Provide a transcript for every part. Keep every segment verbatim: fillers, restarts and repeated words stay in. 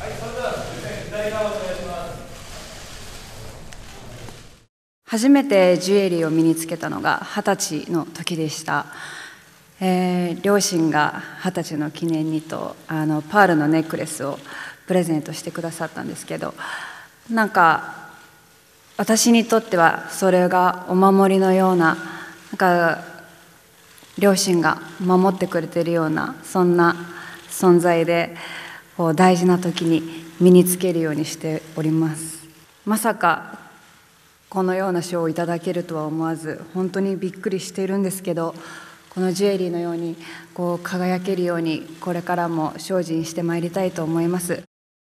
初めてジュエリーを身につけたのが二十歳の時でした。えー、両親が二十歳の記念にとあのパールのネックレスをプレゼントしてくださったんですけど、なんか私にとってはそれがお守りのような、なんか両親が守ってくれているような、そんな存在で、こう大事な時に身につけるようにしております。まさかこのような賞をいただけるとは思わず、本当にびっくりしているんですけど、このジュエリーのようにこう輝けるように、これからも精進してまいりたいと思います。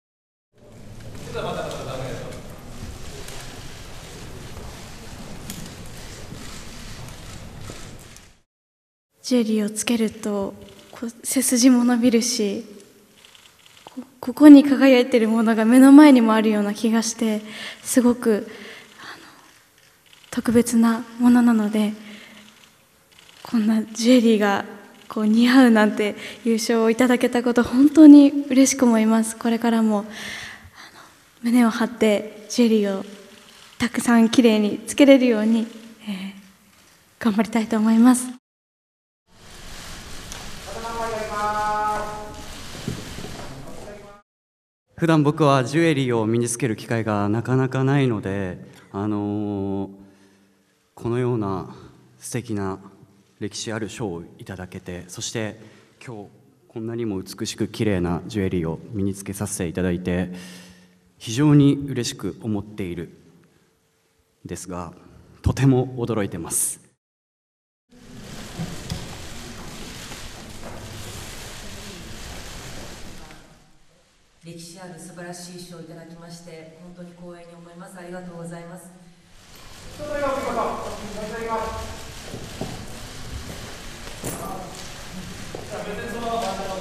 ジュエリーをつけるとこう背筋も伸びるし、こここに輝いているものが目の前にもあるような気がして、すごくあの特別なものなので、こんなジュエリーがこう似合うなんて優勝をいただけたこと、本当に嬉しく思います。これからもあの胸を張ってジュエリーをたくさんきれいにつけれるように、えー、頑張りたいと思います。 普段僕はジュエリーを身につける機会がなかなかないので、あのー、このような素敵な歴史ある賞をいただけて、そして今日こんなにも美しく綺麗なジュエリーを身につけさせていただいて、非常に嬉しく思っているんですが、とても驚いてます。 歴史ある素晴らしい賞をいただきまして、本当に光栄に思います。ありがとうございます。じゃあ別にそのまま